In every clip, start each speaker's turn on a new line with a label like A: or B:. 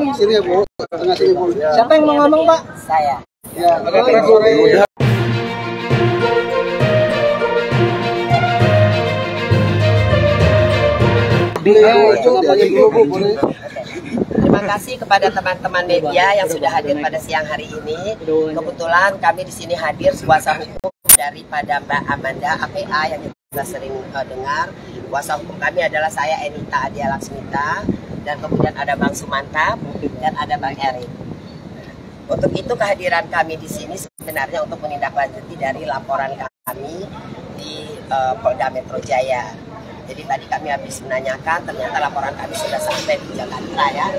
A: Sini ya Bu, tengah sini Bu.
B: Siapa yang mau ngomong Pak?
C: Saya.
A: Ya, sore.
C: Terima kasih kepada teman-teman media yang sudah hadir pada siang hari ini. Kebetulan kami di sini hadir kuasa hukum daripada Mbak Amanda APA yang kita sering dengar. Kuasa hukum kami adalah saya Enita Adia Laksmita, dan kemudian ada Bang Sumantap dan ada Bang Erik. Untuk itu kehadiran kami di sini sebenarnya untuk menindaklanjuti dari laporan kami di Polda Metro Jaya. Jadi tadi kami habis menanyakan, ternyata laporan kami sudah sampai di Jakarta ya,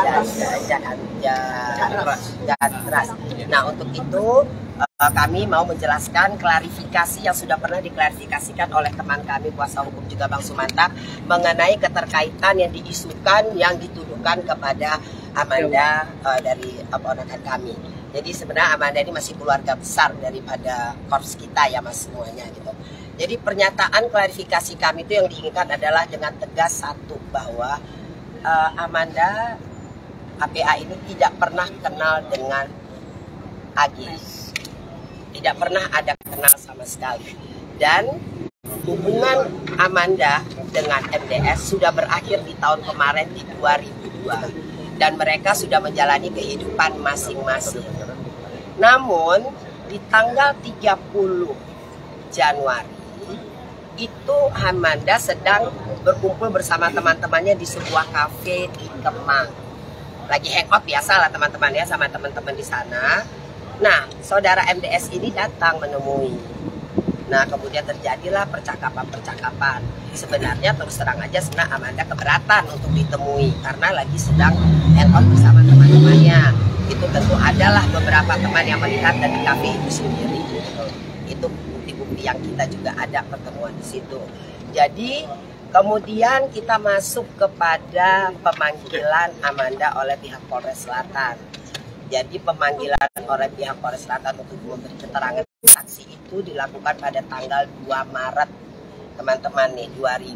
C: Jakarta. Nah untuk itu kami mau menjelaskan klarifikasi yang sudah pernah diklarifikasikan oleh teman kami kuasa hukum juga Bang Sumantap mengenai keterkaitan yang diisukan yang dituduhkan kepada Amanda dari ponakan kami. Jadi sebenarnya Amanda ini masih keluarga besar daripada korps kita ya mas semuanya gitu. Jadi pernyataan klarifikasi kami itu yang diinginkan adalah dengan tegas satu bahwa Amanda APA ini tidak pernah kenal dengan Agis, tidak pernah ada kenal sama sekali, dan hubungan Amanda dengan MDS sudah berakhir di tahun kemarin di 2002 dan mereka sudah menjalani kehidupan masing-masing. Namun di tanggal 30 Januari itu Amanda sedang berkumpul bersama teman-temannya di sebuah kafe di Kemang. Lagi hangout biasa lah teman-teman ya sama teman-teman di sana. Nah, saudara MDS ini datang menemui. Nah, kemudian terjadilah percakapan-percakapan. Sebenarnya terus terang aja sebenarnya Amanda keberatan untuk ditemui karena lagi sedang hangout bersama teman-temannya. Itu tentu adalah beberapa teman yang melihat dari kafe itu sendiri. Itu bukti-bukti yang kita juga ada pertemuan di situ. Jadi kemudian kita masuk kepada pemanggilan Amanda oleh pihak Polres Selatan. Jadi pemanggilan oleh pihak Polres Selatan untuk memberi keterangan saksi itu dilakukan pada tanggal 2 Maret teman-teman nih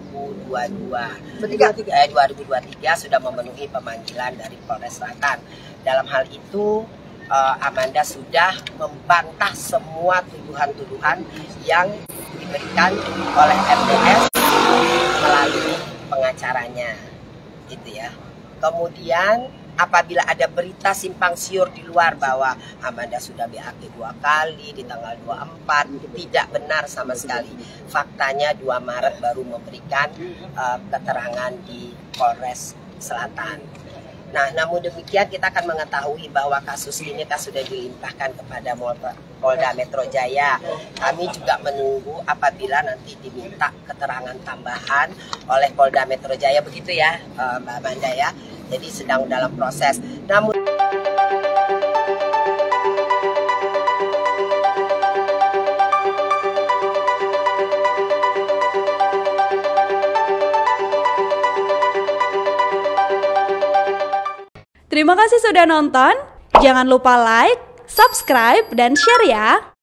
C: 2023 sudah memenuhi pemanggilan dari Polres Selatan. Dalam hal itu Amanda sudah membantah semua tuduhan-tuduhan yang diberikan oleh MDS melalui pengacaranya, gitu ya. Kemudian apabila ada berita simpang siur di luar bahwa Amanda sudah BAP 2 kali di tanggal 24, tidak benar sama sekali. Faktanya 2 Maret baru memberikan keterangan di Polres Selatan. Nah, namun demikian kita akan mengetahui bahwa kasus ini kan sudah dilimpahkan kepada Polda Metro Jaya. Kami juga menunggu apabila nanti diminta keterangan tambahan oleh Polda Metro Jaya, begitu ya Mbak Amanda ya. Jadi sedang dalam proses. Namun
D: terima kasih sudah nonton. Jangan lupa like, subscribe, dan share ya.